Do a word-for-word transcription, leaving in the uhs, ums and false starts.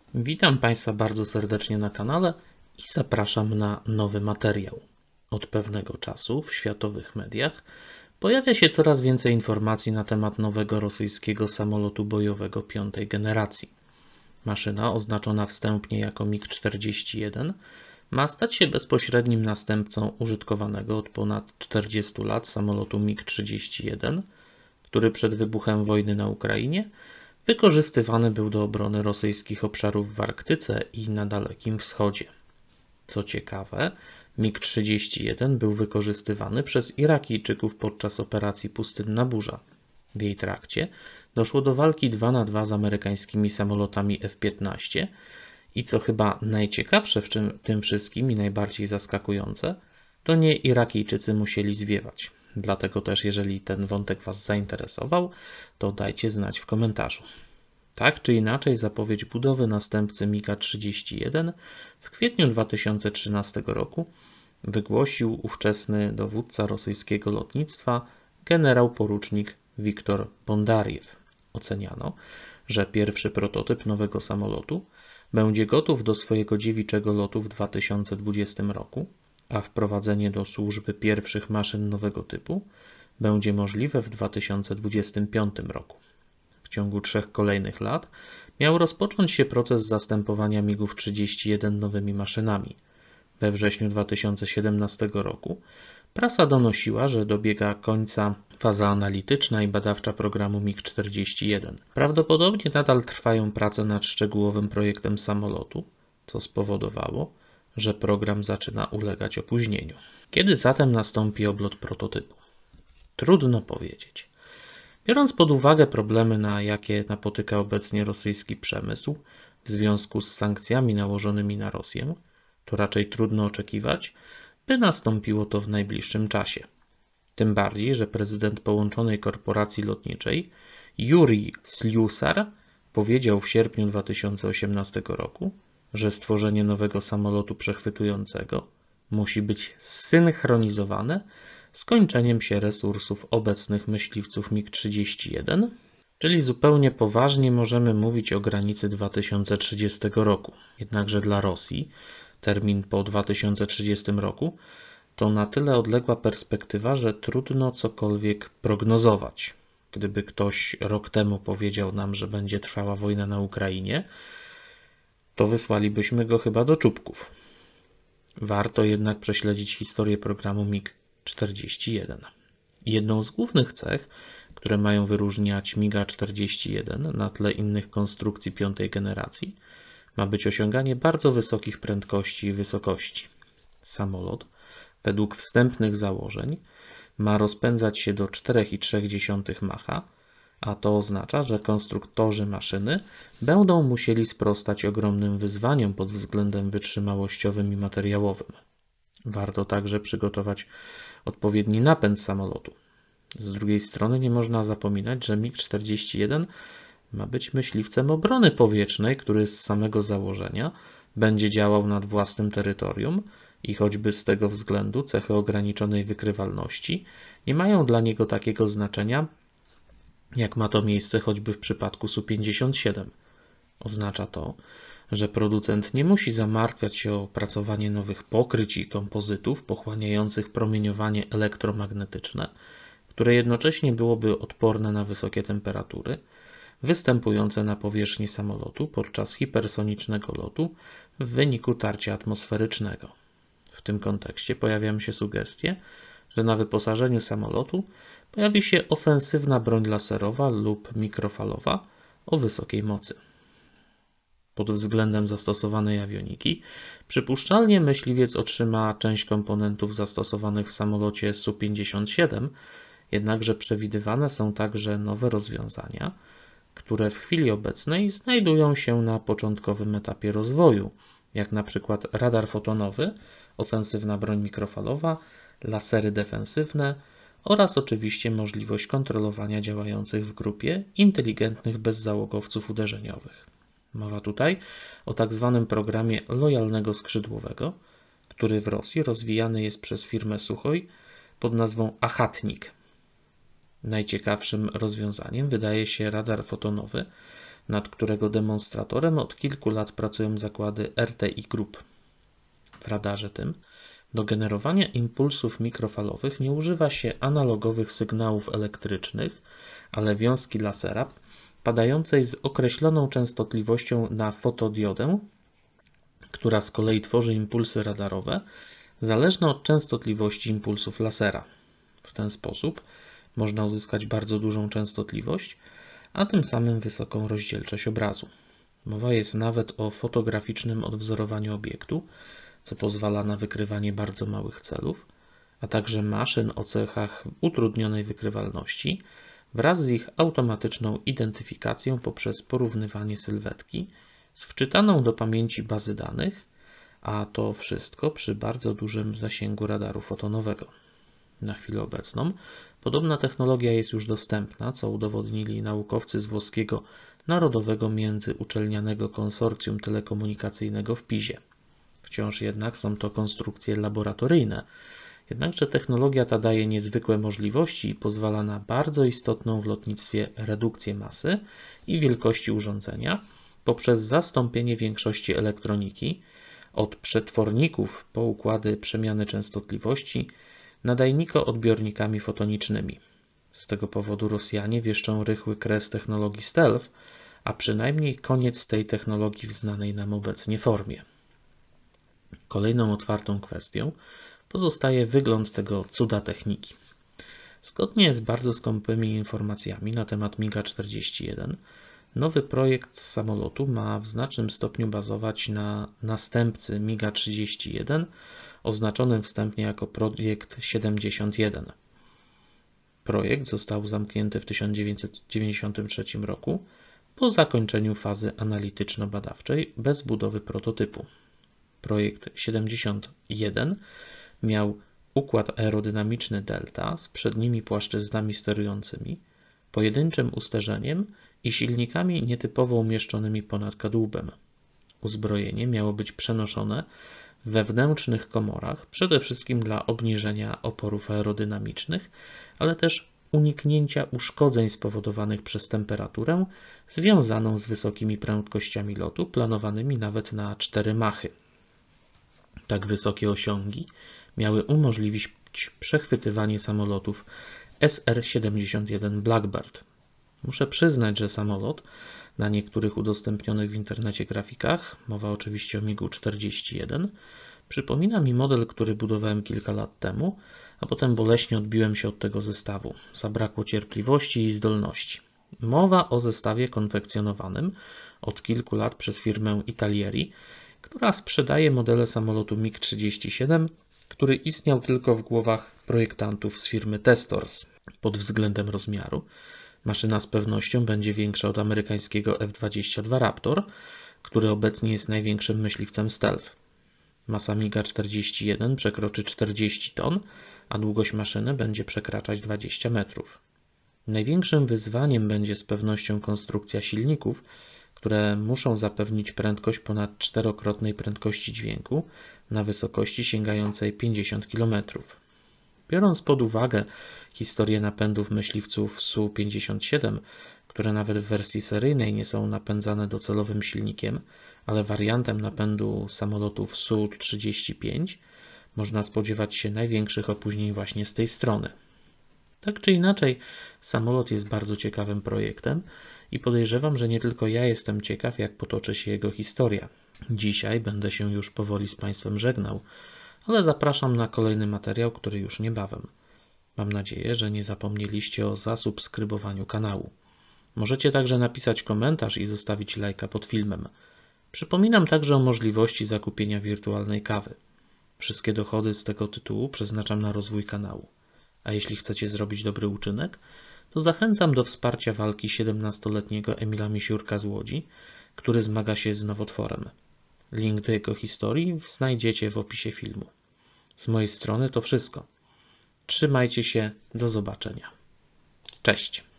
Witam Państwa bardzo serdecznie na kanale i zapraszam na nowy materiał. Od pewnego czasu w światowych mediach pojawia się coraz więcej informacji na temat nowego rosyjskiego samolotu bojowego piątej generacji. Maszyna, oznaczona wstępnie jako mig czterdzieści jeden, ma stać się bezpośrednim następcą użytkowanego od ponad czterdziestu lat samolotu mig trzydzieści jeden, który przed wybuchem wojny na Ukrainie wykorzystywany był do obrony rosyjskich obszarów w Arktyce i na Dalekim Wschodzie. Co ciekawe, mig trzydzieści jeden był wykorzystywany przez Irakijczyków podczas operacji Pustynna Burza. W jej trakcie doszło do walki dwa na dwa z amerykańskimi samolotami F piętnaście i co chyba najciekawsze w tym wszystkim i najbardziej zaskakujące, to nie Irakijczycy musieli zwiewać. Dlatego też, jeżeli ten wątek Was zainteresował, to dajcie znać w komentarzu. Tak czy inaczej, zapowiedź budowy następcy miga trzydzieści jeden w kwietniu dwa tysiące trzynastego roku wygłosił ówczesny dowódca rosyjskiego lotnictwa generał porucznik Wiktor Bondarjew. Oceniano, że pierwszy prototyp nowego samolotu będzie gotów do swojego dziewiczego lotu w dwa tysiące dwudziestym roku, a wprowadzenie do służby pierwszych maszyn nowego typu będzie możliwe w dwa tysiące dwudziestym piątym roku. W ciągu trzech kolejnych lat miał rozpocząć się proces zastępowania migów trzydzieści jeden nowymi maszynami. We wrześniu dwa tysiące siedemnastego roku prasa donosiła, że dobiega końca faza analityczna i badawcza programu mig czterdzieści jeden. Prawdopodobnie nadal trwają prace nad szczegółowym projektem samolotu, co spowodowało, że program zaczyna ulegać opóźnieniu. Kiedy zatem nastąpi oblot prototypu? Trudno powiedzieć. Biorąc pod uwagę problemy, na jakie napotyka obecnie rosyjski przemysł w związku z sankcjami nałożonymi na Rosję, to raczej trudno oczekiwać, by nastąpiło to w najbliższym czasie. Tym bardziej, że prezydent Połączonej Korporacji Lotniczej Jurij Sliusar powiedział w sierpniu dwa tysiące osiemnastego roku, że stworzenie nowego samolotu przechwytującego musi być zsynchronizowane z kończeniem się resursów obecnych myśliwców mig trzydzieści jeden, czyli zupełnie poważnie możemy mówić o granicy dwa tysiące trzydziestego roku. Jednakże dla Rosji termin po dwa tysiące trzydziestym roku to na tyle odległa perspektywa, że trudno cokolwiek prognozować. Gdyby ktoś rok temu powiedział nam, że będzie trwała wojna na Ukrainie, to wysłalibyśmy go chyba do czubków. Warto jednak prześledzić historię programu mig czterdzieści jeden. Jedną z głównych cech, które mają wyróżniać miga czterdzieści jeden na tle innych konstrukcji piątej generacji, ma być osiąganie bardzo wysokich prędkości i wysokości. Samolot, według wstępnych założeń, ma rozpędzać się do cztery przecinek trzy Macha, a to oznacza, że konstruktorzy maszyny będą musieli sprostać ogromnym wyzwaniom pod względem wytrzymałościowym i materiałowym. Warto także przygotować odpowiedni napęd samolotu. Z drugiej strony nie można zapominać, że mig czterdzieści jeden ma być myśliwcem obrony powietrznej, który z samego założenia będzie działał nad własnym terytorium i choćby z tego względu cechy ograniczonej wykrywalności nie mają dla niego takiego znaczenia, jak ma to miejsce choćby w przypadku S U pięćdziesiąt siedem. Oznacza to, że producent nie musi zamartwiać się o opracowanie nowych pokryć i kompozytów pochłaniających promieniowanie elektromagnetyczne, które jednocześnie byłoby odporne na wysokie temperatury występujące na powierzchni samolotu podczas hipersonicznego lotu w wyniku tarcia atmosferycznego. W tym kontekście pojawiają się sugestie, że na wyposażeniu samolotu pojawi się ofensywna broń laserowa lub mikrofalowa o wysokiej mocy. Pod względem zastosowanej awioniki przypuszczalnie myśliwiec otrzyma część komponentów zastosowanych w samolocie S U pięćdziesiąt siedem, jednakże przewidywane są także nowe rozwiązania, które w chwili obecnej znajdują się na początkowym etapie rozwoju, jak na przykład radar fotonowy, ofensywna broń mikrofalowa, lasery defensywne oraz oczywiście możliwość kontrolowania działających w grupie inteligentnych bezzałogowców uderzeniowych. Mowa tutaj o tak zwanym programie lojalnego skrzydłowego, który w Rosji rozwijany jest przez firmę Suchoj pod nazwą Achatnik. Najciekawszym rozwiązaniem wydaje się radar fotonowy nad którego demonstratorem od kilku lat pracują zakłady R T I Group. W radarze tym do generowania impulsów mikrofalowych nie używa się analogowych sygnałów elektrycznych, ale wiązki lasera padającej z określoną częstotliwością na fotodiodę, która z kolei tworzy impulsy radarowe zależne od częstotliwości impulsów lasera. W ten sposób można uzyskać bardzo dużą częstotliwość, a tym samym wysoką rozdzielczość obrazu. Mowa jest nawet o fotograficznym odwzorowaniu obiektu, co pozwala na wykrywanie bardzo małych celów, a także maszyn o cechach utrudnionej wykrywalności wraz z ich automatyczną identyfikacją poprzez porównywanie sylwetki z wczytaną do pamięci bazy danych, a to wszystko przy bardzo dużym zasięgu radaru fotonowego. Na chwilę obecną podobna technologia jest już dostępna, co udowodnili naukowcy z włoskiego Narodowego Międzyuczelnianego Konsorcjum Telekomunikacyjnego w Pizie. Wciąż jednak są to konstrukcje laboratoryjne, jednakże technologia ta daje niezwykłe możliwości i pozwala na bardzo istotną w lotnictwie redukcję masy i wielkości urządzenia poprzez zastąpienie większości elektroniki, od przetworników po układy przemiany częstotliwości, nadajniko-odbiornikami fotonicznymi. Z tego powodu Rosjanie wieszczą rychły kres technologii stealth, a przynajmniej koniec tej technologii w znanej nam obecnie formie. Kolejną otwartą kwestią pozostaje wygląd tego cuda techniki. Zgodnie z bardzo skąpymi informacjami na temat MiGa czterdzieści jeden, nowy projekt samolotu ma w znacznym stopniu bazować na następcy MiGa trzydzieści jeden, oznaczonym wstępnie jako projekt siedemdziesiąt jeden. Projekt został zamknięty w tysiąc dziewięćset dziewięćdziesiątym trzecim roku po zakończeniu fazy analityczno-badawczej bez budowy prototypu. Projekt siedemdziesiąt jeden miał układ aerodynamiczny Delta z przednimi płaszczyznami sterującymi, pojedynczym usterzeniem i silnikami nietypowo umieszczonymi ponad kadłubem. Uzbrojenie miało być przenoszone w wewnętrznych komorach, przede wszystkim dla obniżenia oporów aerodynamicznych, ale też uniknięcia uszkodzeń spowodowanych przez temperaturę związaną z wysokimi prędkościami lotu, planowanymi nawet na cztery machy. Tak wysokie osiągi miały umożliwić przechwytywanie samolotów S R siedemdziesiąt jeden Blackbird. Muszę przyznać, że samolot na niektórych udostępnionych w internecie grafikach, mowa oczywiście o MiGu czterdzieści jeden, przypomina mi model, który budowałem kilka lat temu, a potem boleśnie odbiłem się od tego zestawu. Zabrakło cierpliwości i zdolności. Mowa o zestawie konfekcjonowanym od kilku lat przez firmę Italieri, która sprzedaje modele samolotu MiG trzydzieści siedem, który istniał tylko w głowach projektantów z firmy Testors. Pod względem rozmiaru maszyna z pewnością będzie większa od amerykańskiego F dwadzieścia dwa Raptor, który obecnie jest największym myśliwcem stealth. Masa MiGa czterdzieści jeden przekroczy czterdzieści ton, a długość maszyny będzie przekraczać dwadzieścia metrów. Największym wyzwaniem będzie z pewnością konstrukcja silników, które muszą zapewnić prędkość ponad czterokrotnej prędkości dźwięku na wysokości sięgającej pięćdziesiąt kilometrów. Biorąc pod uwagę historię napędów myśliwców S U pięćdziesiąt siedem, które nawet w wersji seryjnej nie są napędzane docelowym silnikiem, ale wariantem napędu samolotów S U trzydzieści pięć, można spodziewać się największych opóźnień właśnie z tej strony. Tak czy inaczej, samolot jest bardzo ciekawym projektem i podejrzewam, że nie tylko ja jestem ciekaw, jak potoczy się jego historia. Dzisiaj będę się już powoli z Państwem żegnał, ale zapraszam na kolejny materiał, który już niebawem. Mam nadzieję, że nie zapomnieliście o zasubskrybowaniu kanału. Możecie także napisać komentarz i zostawić lajka pod filmem. Przypominam także o możliwości zakupienia wirtualnej kawy. Wszystkie dochody z tego tytułu przeznaczam na rozwój kanału. A jeśli chcecie zrobić dobry uczynek, to zachęcam do wsparcia walki siedemnastoletniego Emila Misiurka z Łodzi, który zmaga się z nowotworem. Link do jego historii znajdziecie w opisie filmu. Z mojej strony to wszystko. Trzymajcie się, do zobaczenia. Cześć.